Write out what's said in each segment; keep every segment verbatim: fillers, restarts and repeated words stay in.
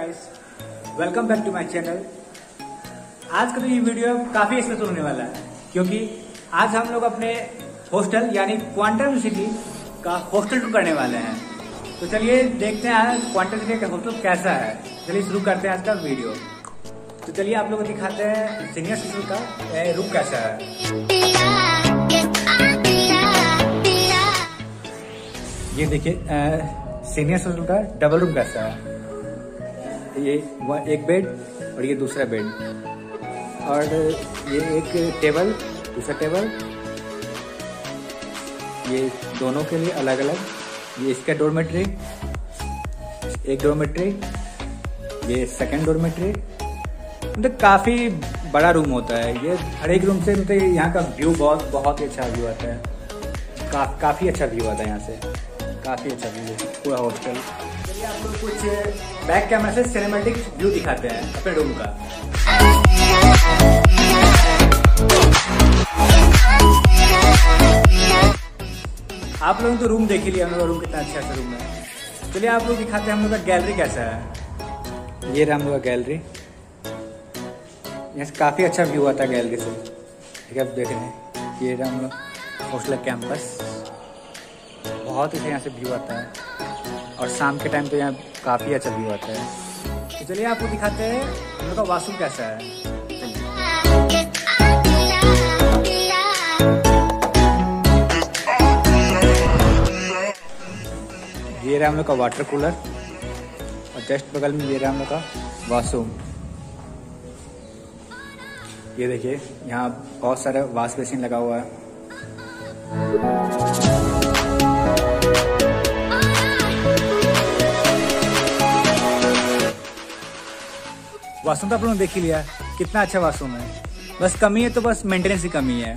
Guys, welcome back to my channel. आज का तो ये वीडियो काफी स्पेशल होने वाला है क्योंकि आज हम लोग अपने हॉस्टल यानी क्वांटम सिटी का हॉस्टल टूर करने वाले हैं। तो चलिए देखते हैं क्वांटम सिटी का हॉस्टल कैसा है। चलिए शुरू करते हैं आज का वीडियो। तो चलिए आप लोग को दिखाते हैं सीनियर हॉस्टल का रूम कैसा है। ये देखिए सीनियर हॉस्टल का डबल रूम कैसा है। ये एक बेड और ये दूसरा बेड और ये एक टेबल दूसरा टेबल, ये दोनों के लिए अलग अलग। ये इसका डोरमेट्री, एक डोरमेट्री, ये सेकंड डोरमेट्री। मतलब काफी बड़ा रूम होता है ये। हर एक रूम से मतलब यहाँ का व्यू बहुत बहुत ही अच्छा व्यू आता है। का, काफी अच्छा व्यू आता है यहाँ से, काफी अच्छा व्यू पूरा हॉस्टल। चलिए आप लोग कुछ बैक कैमरा से सिनेमैटिक व्यू दिखाते हैं अपने रूम का। आप लोगों ने तो रूम देख ही लिया, हम लोग रूम कितना अच्छा सा रूम है। चलिए आप लोग दिखाते हैं हम लोग का गैलरी कैसा है। ये रहा हम लोग का गैलरी। यहाँ से काफी अच्छा व्यू आता है गैलरी से। ठीक है, आप देख रहे हैं ये रहा हम लोग हॉस्टल कैंपस। बहुत अच्छा यहाँ से व्यू आता है और शाम के टाइम तो यहाँ काफी अच्छा व्यू आता है। तो चलिए आपको दिखाते हैं हम लोग का वाशरूम कैसा है। ये रहा हम लोग का वाटर कूलर और जस्ट बगल में ये रहा हम लोग का वॉशरूम। ये देखिए यहाँ बहुत सारा वॉश बेसिन लगा हुआ है। वॉशरूम तो आप लोगों ने देख ही लिया कितना अच्छा वॉशरूम है। बस कमी है तो बस मेंटेनेंस की कमी है।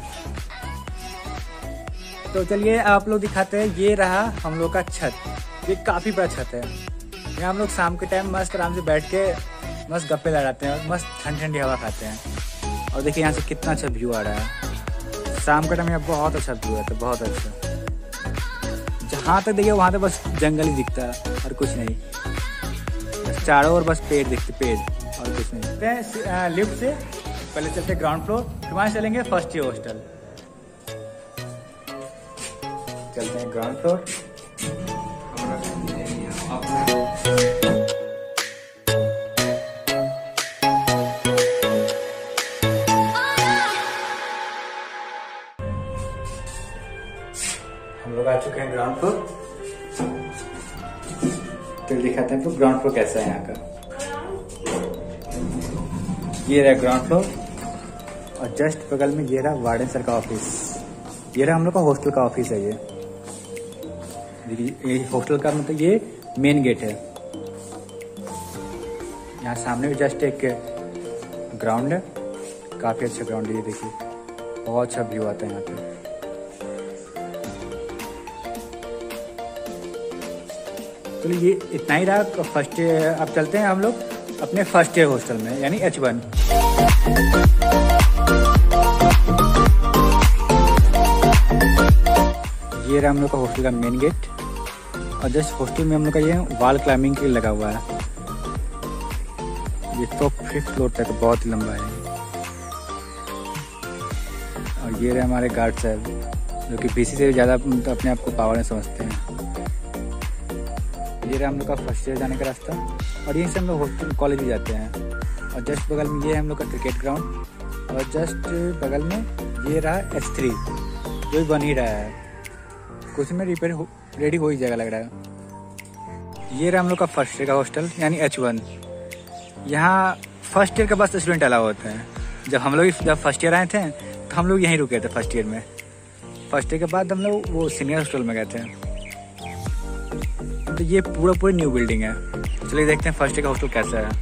तो चलिए आप लोग दिखाते हैं। ये रहा हम लोग का छत। ये काफी बड़ा छत है। यहाँ हम लोग शाम के टाइम मस्त आराम से बैठ के मस्त गप्पे लड़ाते हैं और मस्त ठंडी ठंडी हवा खाते हैं। और देखिए यहाँ से कितना अच्छा व्यू आ रहा है। शाम के टाइम यहाँ बहुत अच्छा व्यू आता है, बहुत अच्छा। जहाँ तक देखिए वहाँ तक बस जंगल ही दिखता है और कुछ नहीं। बस चारों ओर बस पेड़ दिखते, पेड़ और कुछ नहीं। लिफ्ट से पहले चलते ग्राउंड फ्लोर, फिर वहाँ चलेंगे फर्स्ट ईयर हॉस्टल। चलते हैं ग्राउंड फ्लोर। हम लोग आ चुके हैं ग्राउंड फ्लोर। फिर दिखाते हैं तो ग्राउंड फ्लोर कैसा है यहाँ का। ये रहा ग्राउंड फ्लोर और जस्ट बगल में ये रहा वार्डन सर का ऑफिस। ये रहा हम लोग का हॉस्टल का ऑफिस है। ये ये हॉस्टल का मतलब ये मेन गेट है। यहाँ सामने भी जस्ट एक ग्राउंड है, काफी अच्छा ग्राउंड है। ये देखिए बहुत अच्छा व्यू आता है यहाँ पे। तो ये इतना ही रहा। फर्स्ट अब चलते हैं हम लोग अपने फर्स्ट ईयर हॉस्टल में यानी एच वन। ये रहा हम लोग का हॉस्टल का मेन गेट और जस्ट हॉस्टल में हम लोग का ये वॉल क्लाइंबिंग के लिए लगा हुआ है। ये तो फिफ्थ फ्लोर तक बहुत ही लंबा है। और ये रहे हमारे गार्ड साहब जो कि पीसी से भी ज़्यादा अपने आप को पावर में समझते हैं। ये रहा हम लोग का फर्स्ट ईयर जाने का रास्ता और यहीं से हम लोग हॉस्टल कॉलेज भी जाते हैं। और जस्ट बगल में ये है हम लोग का क्रिकेट ग्राउंड और जस्ट बगल में ये रहा एस थ्री जो भी बन ही रहा है। कुछ में रिपेयर हो, रेडी हो ही जाएगा लग रहा है। ये रहा हम लोग का फर्स्ट ईयर का हॉस्टल यानी एच वन। यहाँ फर्स्ट ईयर का बस स्टूडेंट अलाउ होते हैं। जब हम लोग जब फर्स्ट ईयर आए थे तो हम लोग यहीं रुके थे फर्स्ट ईयर में। फर्स्ट ईयर के बाद हम लोग वो सीनियर हॉस्टल में गए थे। तो ये पूरा पूरी न्यू बिल्डिंग है। चलिए देखते हैं फर्स्ट ईयर का हॉस्टल कैसा है।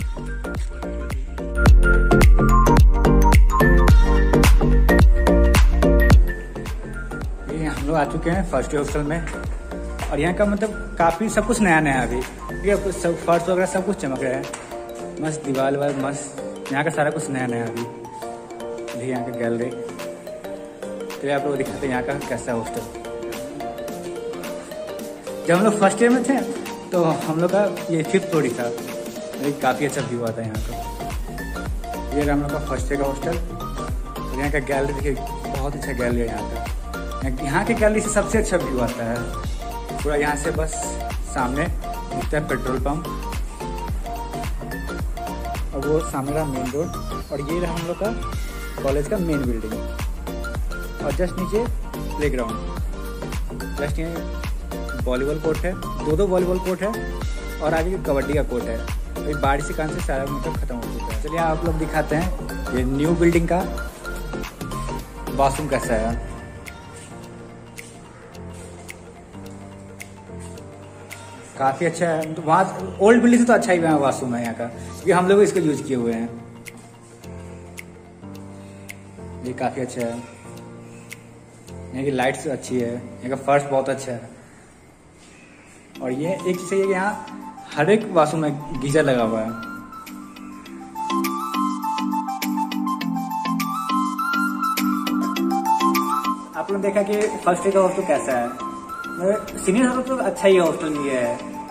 ये हम लोग आ चुके हैं फर्स्ट ईयर हॉस्टल में और यहाँ का मतलब काफी सब कुछ नया नया अभी। ठीक है, सब फर्श वगैरह सब कुछ चमक रहा है। मस्त दीवार वाल मस्त। यहाँ का सारा कुछ नया नया अभी। देखिए यहाँ का गैलरी। तो आप लोग दिखाते हैं यहाँ का कैसा है हॉस्टल। जब हम लोग फर्स्ट ईयर में थे तो हम लोग का ये फिफ्थ फ्लोर ही था। एक काफ़ी अच्छा व्यू आता है यहाँ का। ये हम लोग का फर्स्ट डे का हॉस्टल। और यहाँ का गैलरी देखिए, बहुत अच्छा गैलरी है यहाँ का। यहाँ के गैलरी से सबसे अच्छा व्यू आता है पूरा। यहाँ से बस सामने दिखता है पेट्रोल पंप और वो सामने रहा मेन रोड। और ये रहा हम लोग का कॉलेज का मेन बिल्डिंग। और जस्ट नीचे प्ले ग्राउंड, जस्ट यहाँ वॉलीबॉल कोर्ट है, दो दो वॉलीबॉल कोर्ट है और आगे कबड्डी का कोर्ट है। तो ये बारिश के कारण से सारा मतलब खत्म हो चुका है। चलिए आप लोग दिखाते हैं ये न्यू बिल्डिंग का वॉशरूम कैसा है। काफ़ी अच्छा है। तो वहाँ ओल्ड बिल्डिंग से तो अच्छा ही वॉशरूम है यहाँ का, क्योंकि हम लोग इसको यूज किए हुए हैं। ये काफ़ी अच्छा है। यहाँ की लाइट्स अच्छी है, यहाँ का फर्श बहुत अच्छा है। और ये एक चीज़ है कि यहाँ हर एक वॉशरूम में गीजर लगा हुआ है। आप लोगों ने देखा कि फर्स्ट डे का हॉस्टल कैसा है। सीनियर हॉस्टल तो अच्छा ही हॉस्टल भी है।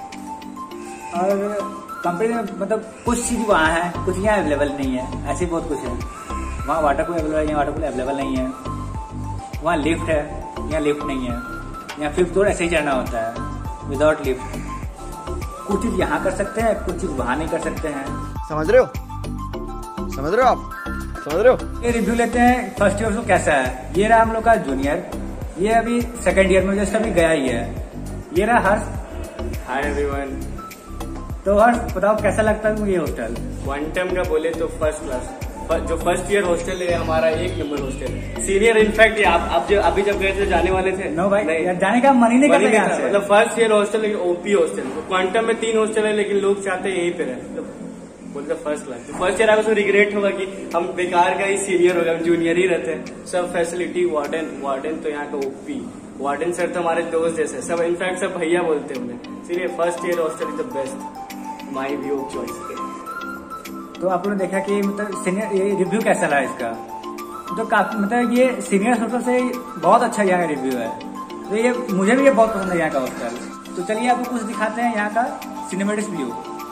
और कंपनी में मतलब कुछ चीज़ वहाँ है, कुछ यहाँ अवेलेबल नहीं है। ऐसे बहुत कुछ है। वहाँ वाटर कूलर अवेलेबल है, यहाँ वाटर कूलर अवेलेबल नहीं है। वहाँ लिफ्ट है, यहाँ लिफ्ट नहीं है। यहाँ फिफ्थ फ्लोर ऐसे ही चढ़ना होता है विदाउट लिफ्ट। कुछ चीज़ यहाँ कर सकते हैं, कुछ चीज़ वहाँ नहीं कर सकते हैं। समझ रहे हो समझ रहे हो आप समझ रहे हो। ये रिव्यू लेते हैं फर्स्ट ईयर को कैसा है। ये रहा हम लोग का जूनियर, ये अभी सेकंड ईयर में जस्ट अभी गया ही है। ये रहा हर्ष। Hi everyone. तो हर्ष बताओ कैसा लगता है ये हॉस्टल। क्वांटम का बोले तो फर्स्ट क्लास। जो फर्स्ट ईयर हॉस्टल है हमारा एक नंबर हॉस्टल है। सीनियर इनफैक्ट आप आप जब अभी जब गए थे जाने वाले थे। नो भाई नहीं, यार जाने का मन ही नहीं मन ही करता नहीं यहाँ था। से। मतलब फर्स्ट ईयर हॉस्टल लेकिन ओपी हॉस्टल। क्वांटम में तीन हॉस्टल है लेकिन लोग चाहते हैं यहीं पे रहे। बोलते फर्स्ट क्लास। तो फर्स्ट ईयर आपको रिग्रेट होगा कि हम बेकार का ही सीनियर हो गए, हम जूनियर ही रहते हैं। सब फैसिलिटी, वार्डन वार्डन तो यहाँ का ओपी। वार्डन सर तो हमारे दोस्त जैसे सब, इनफैक्ट सब भैया बोलते हैं उन्हें। इसलिए first year hostel is the best my view of choice. तो आप लोगों ने देखा कि मतलब सीनियर ये रिव्यू कैसा रहा इसका। तो काफी मतलब ये सीनियर हॉस्टल से बहुत अच्छा यहाँ का रिव्यू है। तो ये मुझे भी ये बहुत पसंद है यहाँ का हॉस्टल। तो चलिए आपको कुछ दिखाते हैं यहाँ का सिनेमेटिक व्यू।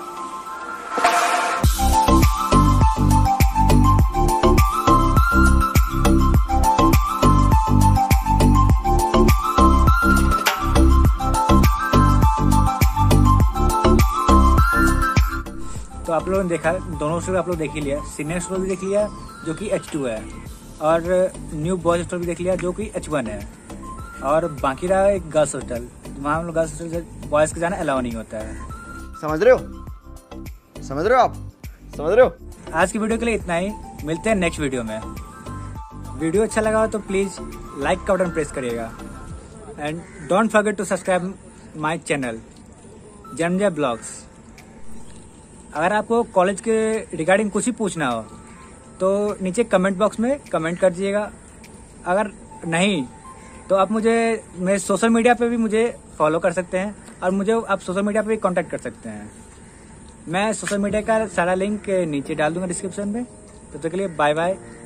तो आप लोगों ने देखा, दोनों हॉस्टल आप लोग देख ही लिया। सीनियर हॉस्टल भी देख लिया जो कि एच टू है, और न्यू बॉयज हॉस्टल भी देख लिया जो कि एच वन है। और बाकी रहा एक गर्ल्स हॉस्टल, वहाँ हम लोग गर्ल्स हॉस्टल बॉयज के जाना अलाउ नहीं होता है। समझ रहे हो समझ रहे हो आप समझ रहे हो। आज की वीडियो के लिए इतना ही, मिलते हैं नेक्स्ट वीडियो में। वीडियो अच्छा लगा हो तो प्लीज लाइक का बटन प्रेस करिएगा and don't forget to subscribe my channel Janmajay blogs. अगर आपको कॉलेज के रिगार्डिंग कुछ ही पूछना हो तो नीचे कमेंट बॉक्स में कमेंट कर दीजिएगा। अगर नहीं तो आप मुझे मेरे सोशल मीडिया पे भी मुझे फॉलो कर सकते हैं और मुझे आप सोशल मीडिया पे भी कांटेक्ट कर सकते हैं। मैं सोशल मीडिया का सारा लिंक नीचे डाल दूंगा डिस्क्रिप्शन में। तब तक के लिए बाय बाय।